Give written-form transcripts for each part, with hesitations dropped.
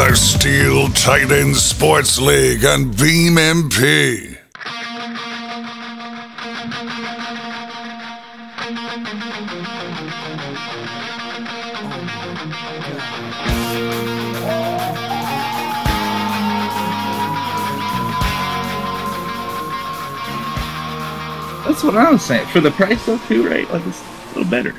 our Steel Titan Sports League on Beam MP. That's what I was saying. For the price though, too, right? Like it's a little better.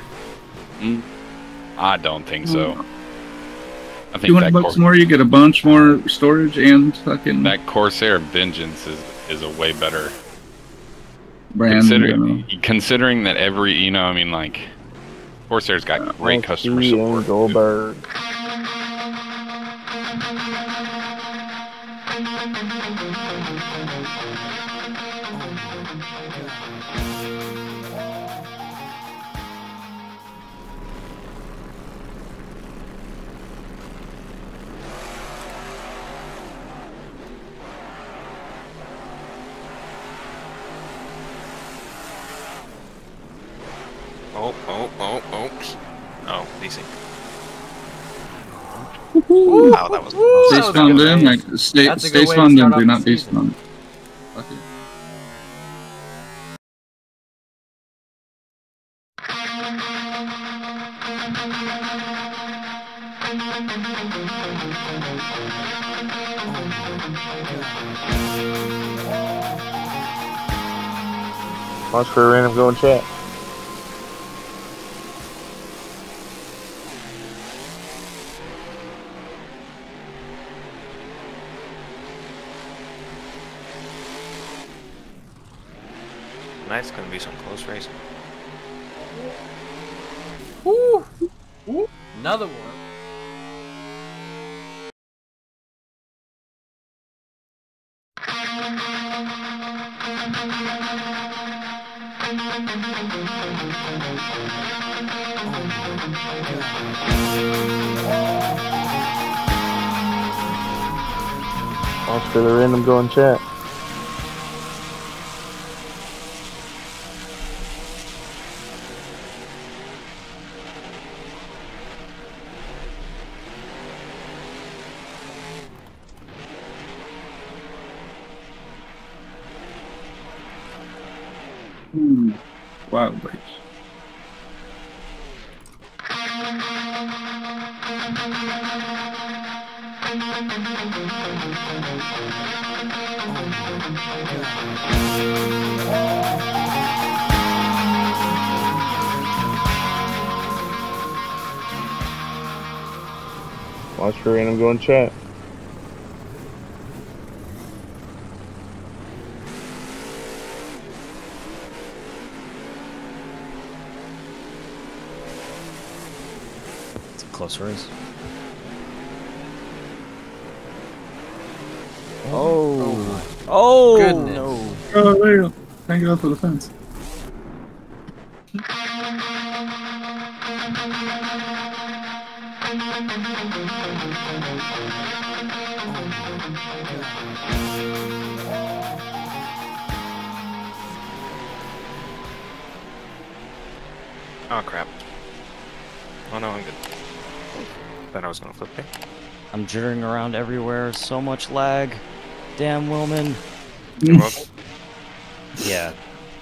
I don't think so. I think $200 more, you get a bunch more storage and fucking that Corsair Vengeance is a way better brand. Considering that every I mean, like Corsair's got great customer support. Goldberg. Oh, decent. Wow, that was Stay spawned in, like stay spawned in, do not be spawned. Okay. Watch for a random go in chat. Nice, gonna be some close racing. Woo! Another one. Watch for the random go in chat. Wild Bridge. Watch for random go in chat. Close race. Oh, goodness. No. Oh, there you go. Can't get up to the fence. Oh crap. Oh no, I'm good. Thought I was gonna flip there. I'm jittering around everywhere. So much lag. Damn, Wilman. You're welcome. Yeah.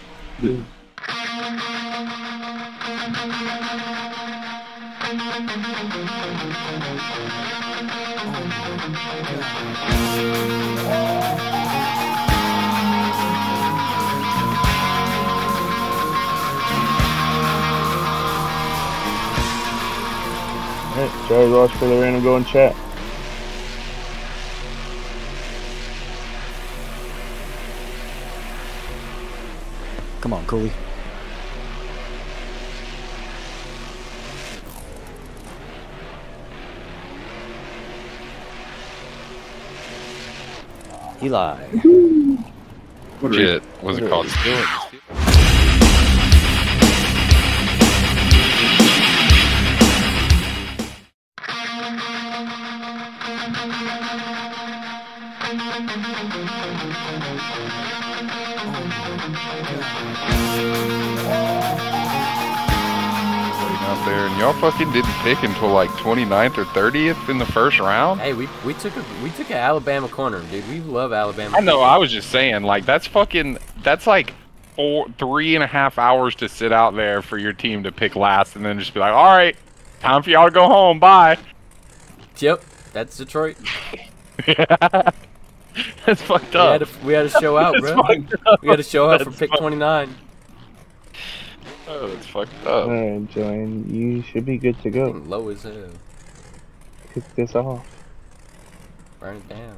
Alright, Joey, watch for the random go in chat. Come on, Cooley. Eli. Shit, what's it called? out there, and y'all fucking didn't pick until like 29th or 30th in the first round. Hey, we took an Alabama corner, dude. We love Alabama. I know. I was just saying, like that's like 3.5 hours to sit out there for your team to pick last, and then just be like, all right, time for y'all to go home. Bye. Yep, that's Detroit. That's fucked up. We had to show out, bro. We had to show out for pick 29. Oh, that's fucked up. Alright, Joanne, you should be good to go. Low as hell. Kick this off. Burn it down.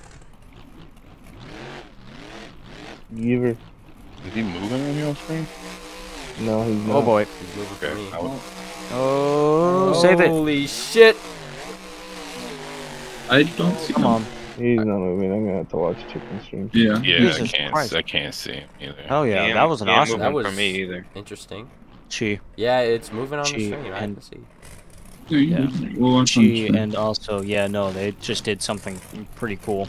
Give her. Is he moving on your screen? No, he's not. Oh boy. He's moving Okay. for me. Oh, save it. Holy shit! I don't see Come him. on. He's not moving. I'm gonna have to watch chicken stream. Yeah. Yeah, Jesus Christ. I can't see him either. Oh yeah, that was an awesome. That was for me either. interesting. Chi. Yeah, it's moving on the Chi screen. I and- can see. Yeah. We'll watch Chi, on stream. and also, yeah, no, they just did something pretty cool.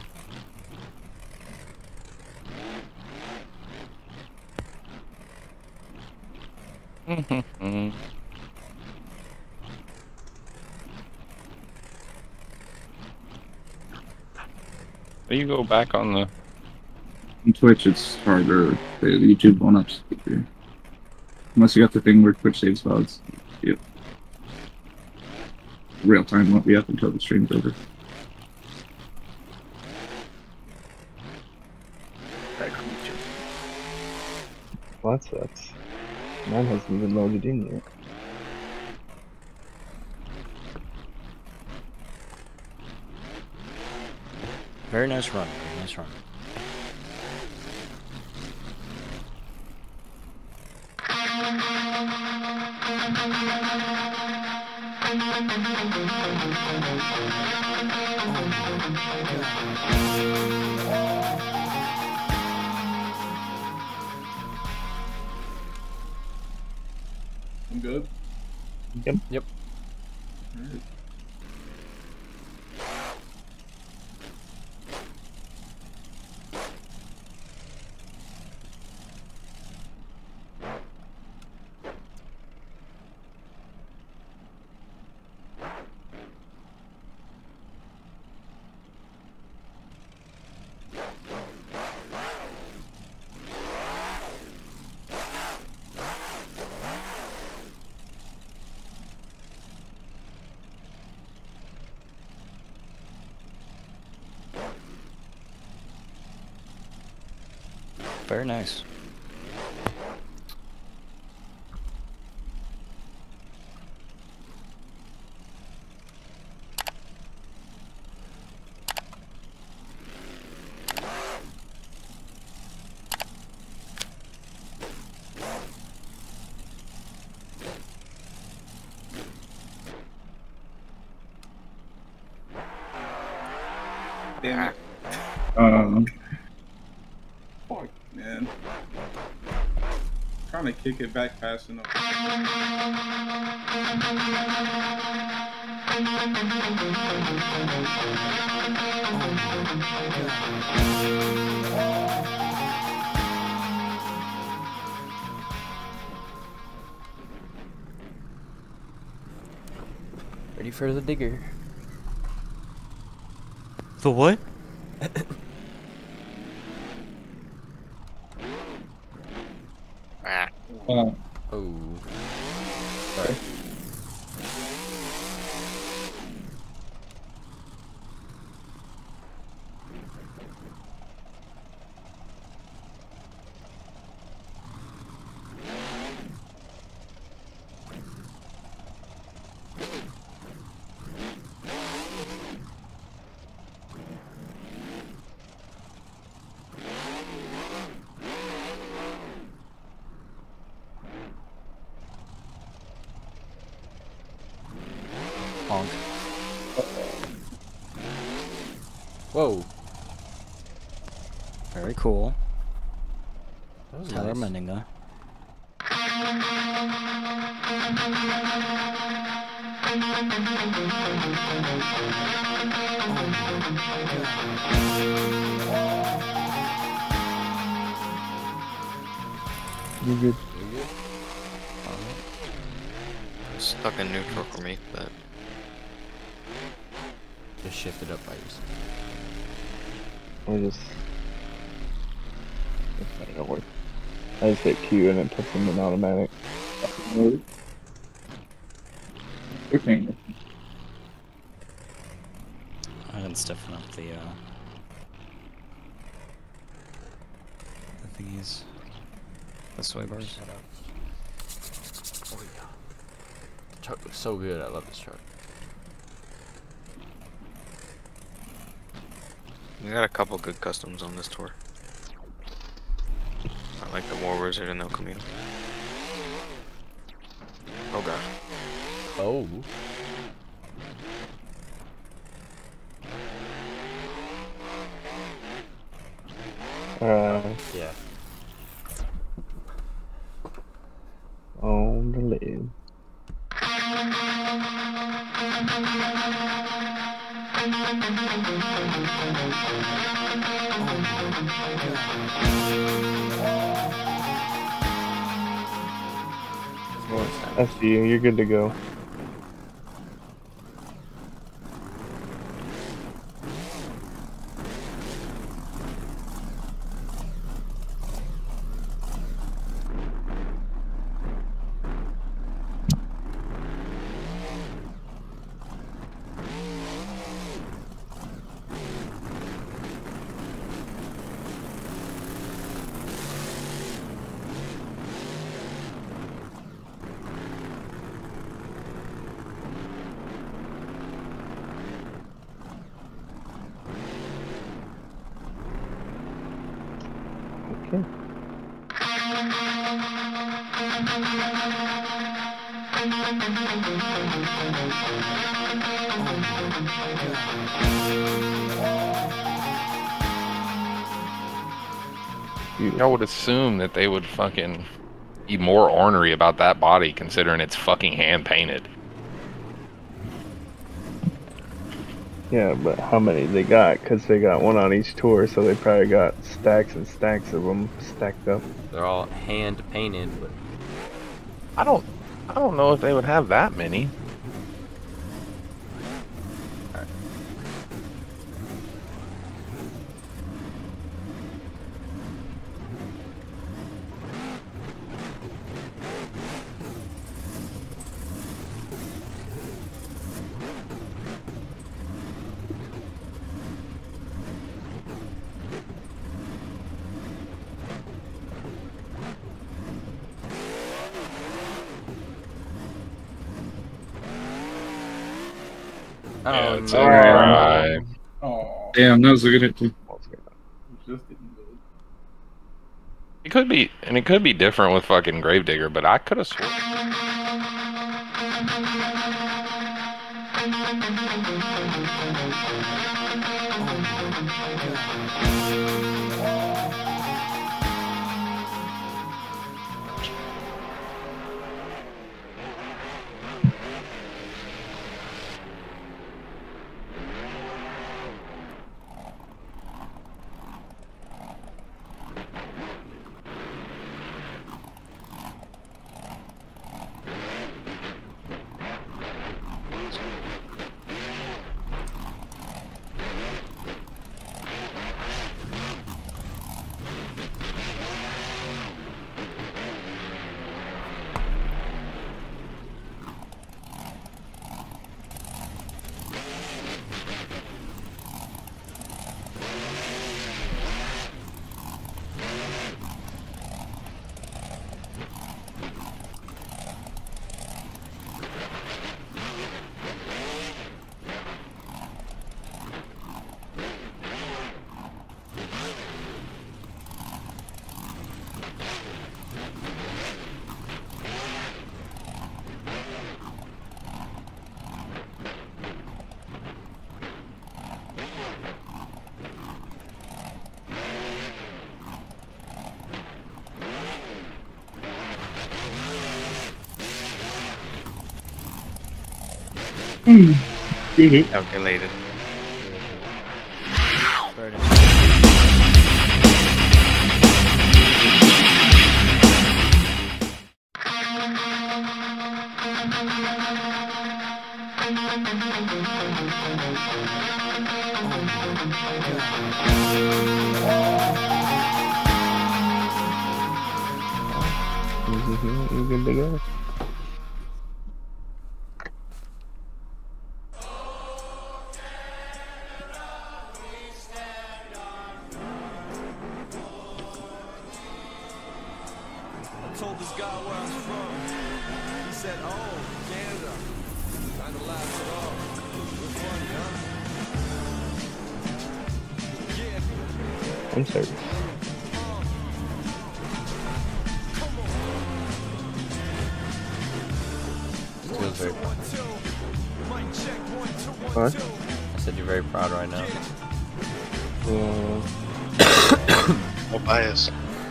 You go back on the. On Twitch, it's harder. The YouTube won't upstate you. Unless you got the thing where Twitch saves files. Yep. Real time won't be up until the stream's over. Well, that sucks. Mine hasn't even loaded in yet. Very nice run. Very nice run. I'm good. Yep. Very nice. Damn it. Fuck, man. Trying to kick it back fast enough. Ready for the digger. The what? Oh. Sorry. Honk. Whoa. Very cool. That was Tyler nice. Menninga. You good? stuck in neutral for me, but Just shift it up by yourself. I just. It's not gonna work. I just hit Q and it puts them in automatic. Okay. I didn't stiffen up the thingies. The sway bars. Oh yeah. The truck looks so good. I love this truck. we got a couple good customs on this tour. I like the War Wizard and El Camino. Oh gosh. Oh. Yeah. On the lid. I see you. You're good to go. Okay. I would assume that they would fucking be more ornery about that body, considering it's fucking hand painted. Yeah, but how many they got? Because they got one on each tour, so they probably got stacks and stacks of them stacked up. They're all hand painted, but I don't know if they would have that many. Yeah, it's no. alright. Oh, damn, that was a good hit too. It could be, and it could be different with fucking Gravedigger, but I could have sworn. Calculated. Very nice. go. Told this guy where I was from. He said, "Oh, Canada, kinda laughs it off. You're funny, huh?" Yeah. I'm sorry. Feels very proud. What? I said you're very proud right now. No bias.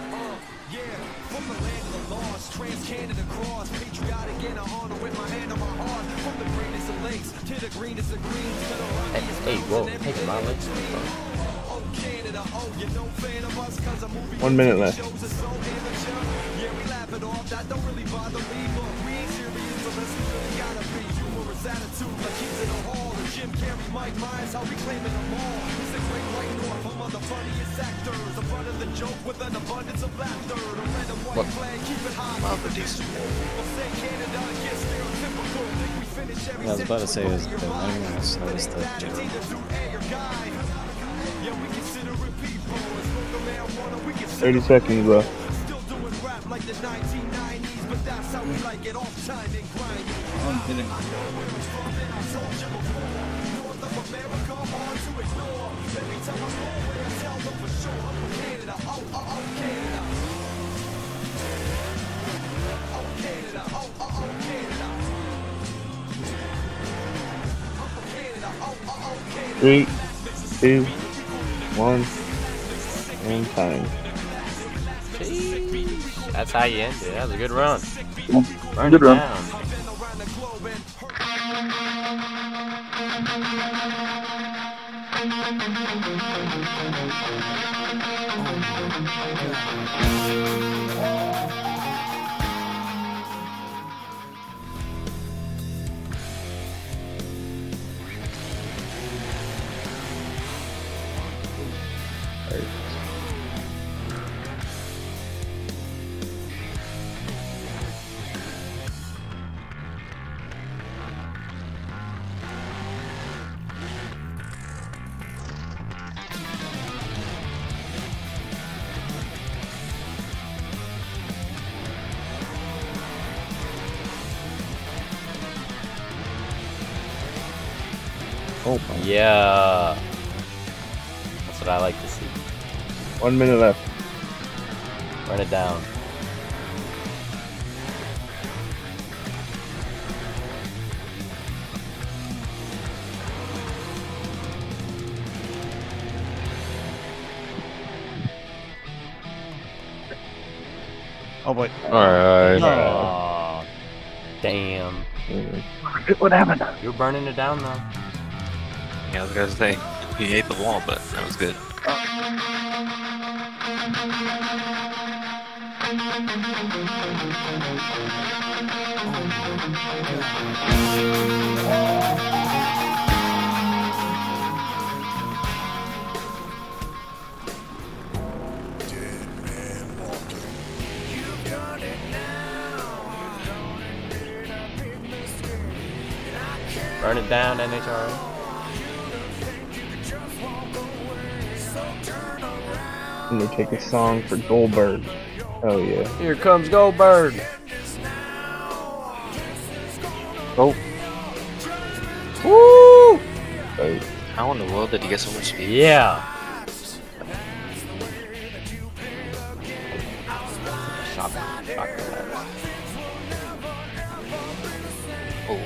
Trans-Canada cross, patriotic and I honor with my hand on my heart. From the greenest of lakes to the greenest of greens, to the rockiest Hey, whoa, mountains and take my everything legs. between. Oh Canada, oh you no fan of us, 'cause a movie 1 minute left. shows us so amateur. Yeah, we laugh it off, that don't really bother me, but we ain't serious unless we really gotta be. Humorous attitude like he's in a hall, and Jim Carrey, Mike Myers, how we claiming them all. He's a great white north, home of the funniest actors, the front of the joke with an abundance of laughter. The red and white flag, keep it high. Love the decent. People say Canada gets stereotypical. Think we finish every I was about to say, sentence is with the your notice mind. the It's either do A or die. Yeah, we consider it people. As long as marijuana, we consider 30 seconds left. still doing rap like the 1990s, but that's how we like it, off time and grinding. I'm kidding. I know where it's from and I told you before. North of America, hard to ignore. Every time I go away, I tell them for sure I'm from Canada. Oh, oh, oh, Canada. Oh, Canada. Oh, oh, oh, Canada. I'm from Canada. Oh, oh, oh, Canada. 3, 2, 1, and time. Jeez. That's how you end it. That was a good run. Burn Good it run. down. I've been around the globe and Oh my. Yeah. That's what I like to see. 1 minute left. Run it down. Oh boy. Alright. Oh, Damn. What happened? You're burning it down though. Yeah, I was gonna say he ate the wall, but that was good. Burn it down, NHRA. I'm gonna take a song for Goldberg. Oh yeah. Here comes Goldberg. Oh. Woo! Right. How in the world did he get so much speed? Yeah. Shotgun. Oh,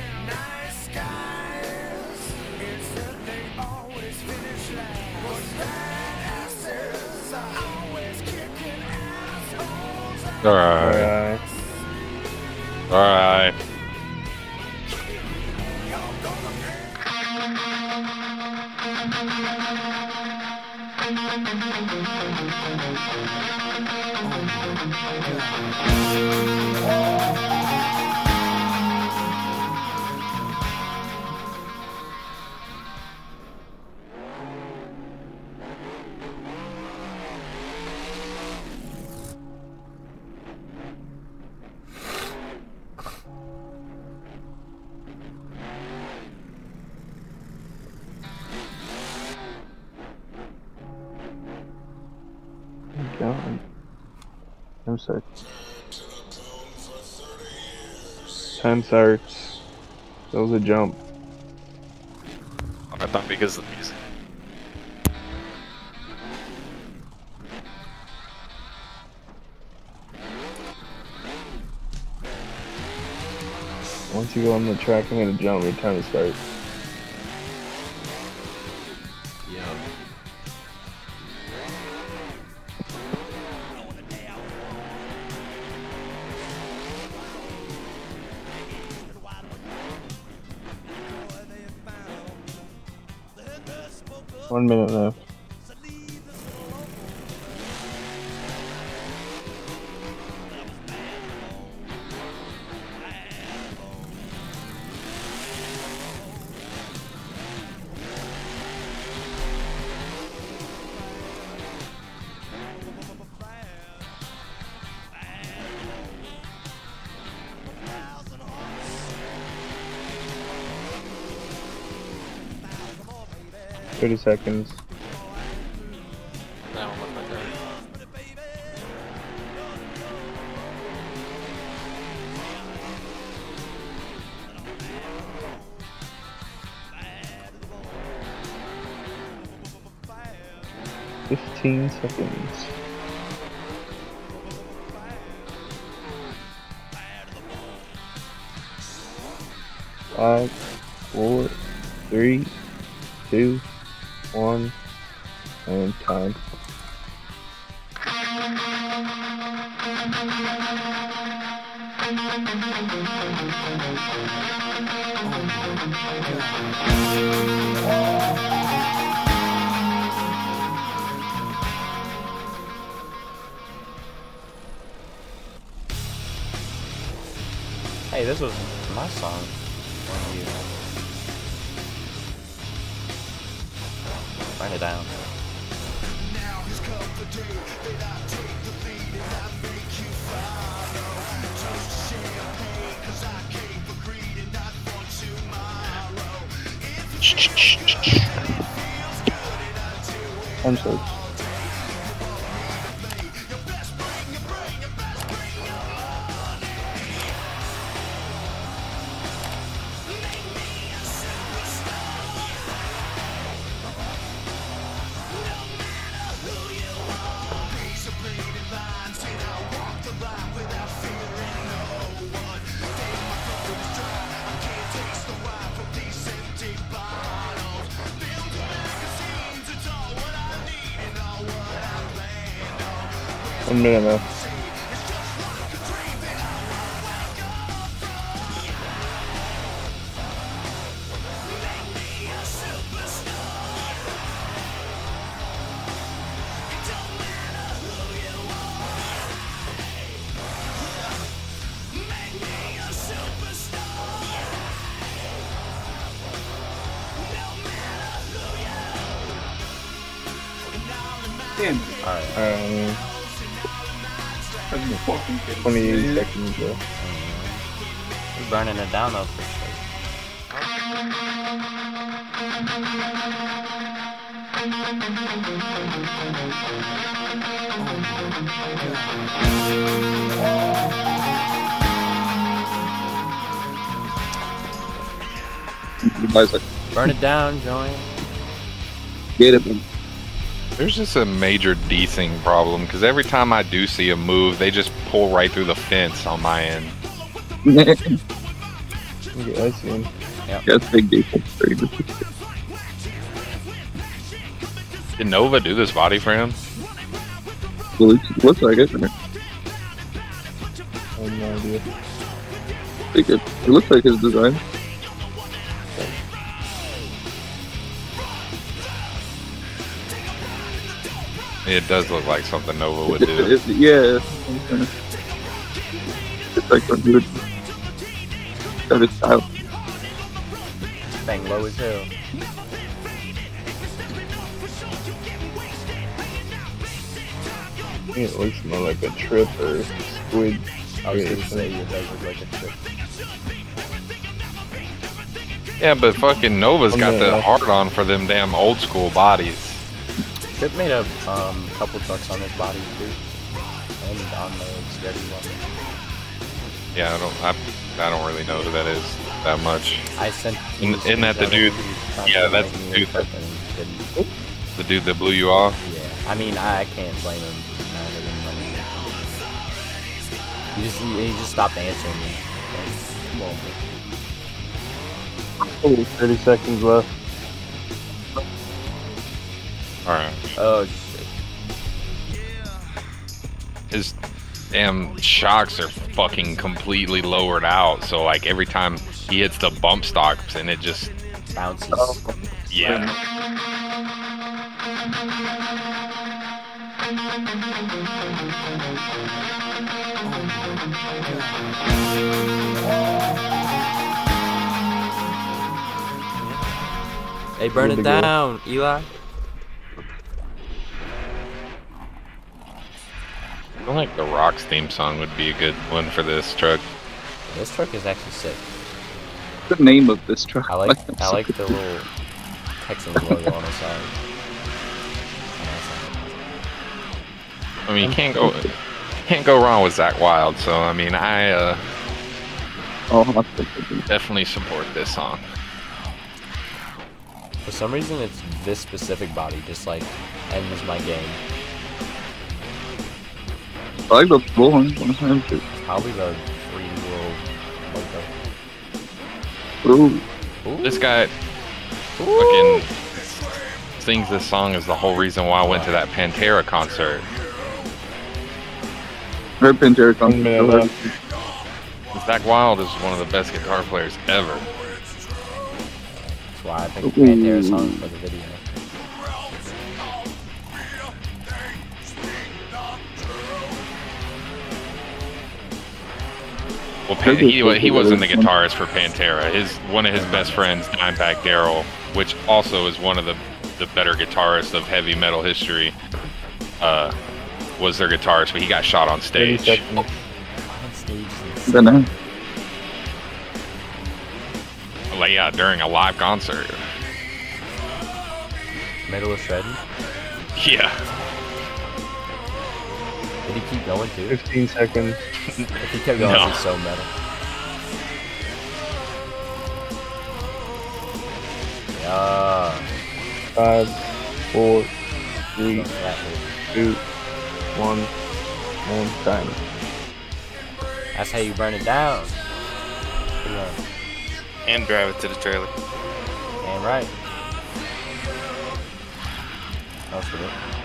Alright. Alright. Alright. God. I'm sorry. 10 starts. That was a jump. I thought because of the music. Once you go on the track, I'm gonna jump every time it starts. Yeah. One minute left. Baby. 30 seconds. That one was my turn. 15 seconds. 5, 4, 3, 2, 1, and time. Hey, this was my song. One of you. Burn it down. Now has come the day that I take the lead and I make you follow. Toast to champagne, 'cause I came for greed and not for tomorrow. If it's it feels good and I do it. I'm sorry. You best bring your brain, you best bring your money. Make me a superstar. No matter who you are. Razor bladed lines and I walk the line without fearing no one. Damn, my throat is dry. I can't taste the wine from these empty bottles. Build magazines, it's all what I need and all what I plan on. 1 minute left. It's just like a dream that I won't wake up from. Make me a superstar. It don't matter who you are. Make me a superstar. No matter who you are. Damn. Alright. That's the fucking thing. 28 seconds left. We're burning it down though for sure. Guys, like, Burn it down, join. get it, man. There's just a major desync problem because every time I do see a move, they just pull right through the fence on my end. Okay, I see him. That's big defense. Very good. Did Nova do this body for him? Well, it looks like it. I have no idea. It looks like his design. It does look like something Nova would do. Yeah. It's like when he would have his style. Bang low as hell. I think it looks more like a trip or squid. I was gonna say it does look like a trip. Yeah, but fucking Nova's got the Yeah. hard on for them damn old school bodies. Trip made a couple trucks on his body too, and on the steady one. Yeah, I don't really know who that is that much. I sent. Isn't that the dude? Yeah, that's the dude. The dude that blew you off. Yeah, I mean I can't blame him. He just stopped answering me. Like, Oh, 30 seconds left. All right. oh shit. His damn shocks are fucking completely lowered out. So like every time he hits the bump stocks and it just Bounces. yeah. Hey, burn it down, Eli. I feel like the Rocks theme song would be a good one for this truck. This truck is actually sick. The name of this truck. I like the little Texans logo on the side. I mean, you can't go wrong with Zach Wild. So I mean, I definitely support this song. For some reason, it's this specific body just like ends my game. I like the bullhorn. Probably the free will logo. Ooh. This guy fucking sings this song is the whole reason why I went to that Pantera concert. Her Pantera comes. Zach Wild is one of the best guitar players ever. That's why I picked the Pantera song for the video. Well, he wasn't the guitarist for Pantera. One of his best friends, Dimebag Darrell, which also is one of the better guitarists of heavy metal history, was their guitarist, but he got shot on stage. Like, yeah, during a live concert. Middle of shredding? Yeah. Did he keep going too? 15 seconds. If he kept going, No. he's so metal. Yeah. 5, 4, 3, That is- 2, 1, and time. That's how you burn it down. Yeah. And drive it to the trailer. Damn right. That was good.